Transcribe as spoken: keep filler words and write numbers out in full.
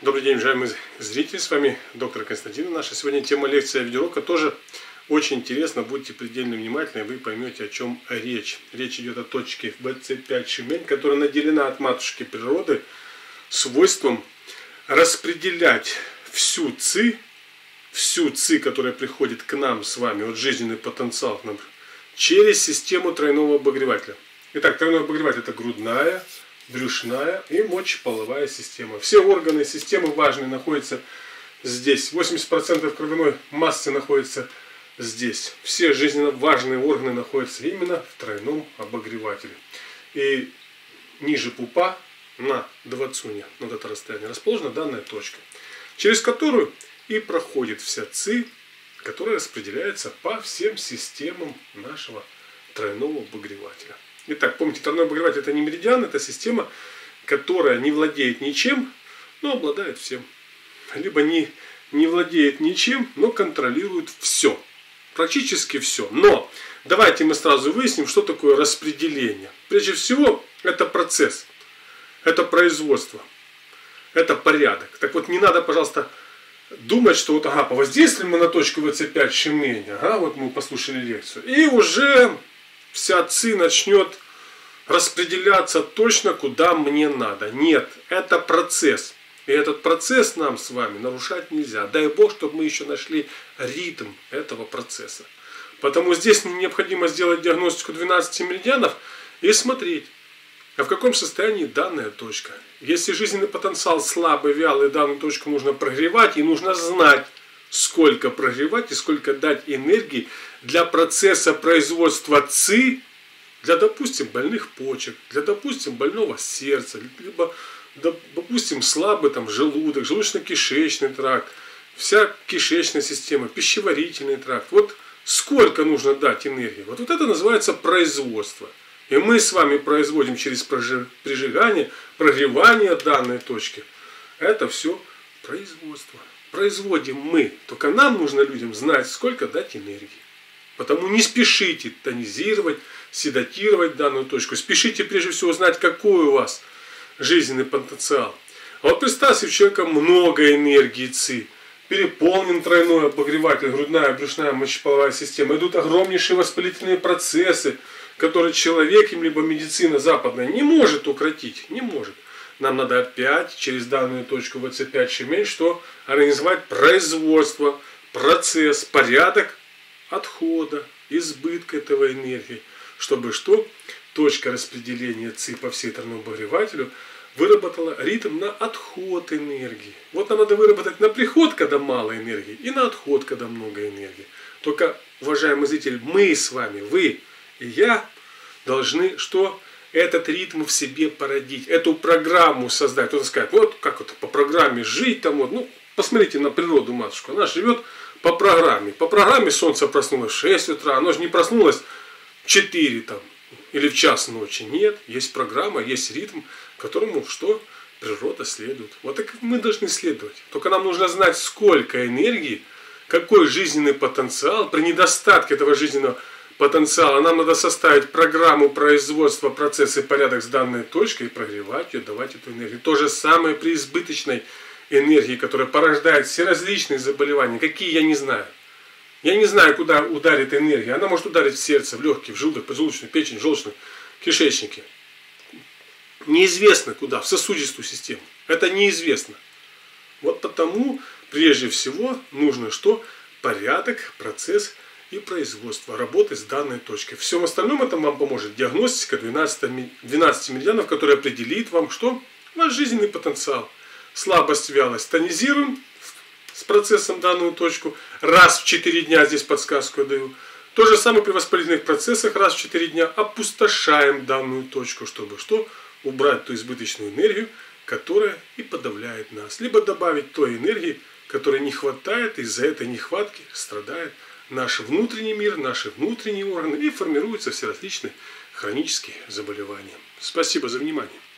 Добрый день, уважаемые зрители, с вами доктор Константин. Наша сегодня тема лекции видеоурока тоже очень интересно. Будьте предельно внимательны, вы поймете, о чем речь. Речь идет о точке вэ цэ пять Шимень, которая наделена от матушки природы свойством распределять всю ци, всю ци, которая приходит к нам с вами, вот жизненный потенциал к нам, через систему тройного обогревателя. Итак, тройной обогреватель — это грудная, брюшная и мочеполовая система. Все органы системы важные находятся здесь. восемьдесят процентов кровяной массы находится здесь. Все жизненно важные органы находятся именно в тройном обогревателе. И ниже пупа на двадцуне, на это расстояние, расположена данная точка, через которую и проходит вся ци, которая распределяется по всем системам нашего тройного обогревателя. Итак, помните, тройной обогреватель — это не меридиан, это система, которая не владеет ничем, но обладает всем. Либо не, не владеет ничем, но контролирует все. Практически все. Но давайте мы сразу выясним, что такое распределение. Прежде всего, это процесс, это производство, это порядок. Так вот, не надо, пожалуйста, думать, что вот, ага, повоздействуем мы на точку вэ цэ пять Шимень, ага, вот мы послушали лекцию, и уже вся ци начнет распределяться точно, куда мне надо. Нет, это процесс. И этот процесс нам с вами нарушать нельзя. Дай Бог, чтобы мы еще нашли ритм этого процесса. Потому здесь необходимо сделать диагностику двенадцати меридианов и смотреть, а в каком состоянии данная точка. Если жизненный потенциал слабый, вялый, данную точку нужно прогревать, и нужно знать, сколько прогревать и сколько дать энергии для процесса производства ци, для, допустим, больных почек, для, допустим, больного сердца, либо, допустим, слабый там, желудок, желудочно-кишечный тракт, вся кишечная система, пищеварительный тракт. Вот сколько нужно дать энергии. Вот, вот это называется производство. И мы с вами производим через прижигание, прогревание данной точки. Это все производство. Производим мы. Только нам нужно людям знать, сколько дать энергии. Потому не спешите тонизировать, седатировать данную точку. Спешите прежде всего знать, какой у вас жизненный потенциал. А вот представьте, у человека много энергии ци. Переполнен тройной обогреватель, грудная, брюшная, мочеполовая система. Идут огромнейшие воспалительные процессы, которые человек, либо медицина западная не может укротить. Не может. Нам надо опять через данную точку вэ цэ пять Шимень что? Организовать производство, процесс, порядок отхода, избытка этого энергии. Чтобы что? Точка распределения ци по всей тройному обогревателю выработала ритм на отход энергии. Вот нам надо выработать на приход, когда мало энергии, и на отход, когда много энергии. Только, уважаемый зритель, мы с вами, вы и я должны что? Этот ритм в себе породить, эту программу создать. Кто-то скажет, вот как это по программе жить там вот. Ну, посмотрите на природу, матушку. Она живет по программе. По программе солнце проснулось в шесть утра. Оно же не проснулось в четыре там, или в час ночи. Нет, есть программа, есть ритм, которому что? Природа следует. Вот так мы должны следовать. Только нам нужно знать, сколько энергии, какой жизненный потенциал. При недостатке этого жизненного потенциала нам надо составить программу производства, процесса и порядок с данной точкой и прогревать ее, давать эту энергию. То же самое при избыточной энергии, которая порождает все различные заболевания. Какие, я не знаю. Я не знаю, куда ударит энергия. Она может ударить в сердце, в легкие, в желудок, поджелудочную, печень, желчную, кишечники. Неизвестно куда, в сосудистую систему. Это неизвестно. Вот потому, прежде всего, нужно что? Порядок, процесс и производство, работы с данной точкой. В всем остальном это вам поможет диагностика двенадцати меридианов, которая определит вам, что? Ваш жизненный потенциал. Слабость, вялость тонизируем с процессом данную точку. Раз в четыре дня, здесь подсказку я даю. То же самое при воспалительных процессах, раз в четыре дня опустошаем данную точку, чтобы что? Убрать ту избыточную энергию, которая и подавляет нас. Либо добавить той энергии, которой не хватает, и из-за этой нехватки страдает наш внутренний мир, наши внутренние органы, и формируются все различные хронические заболевания. Спасибо за внимание.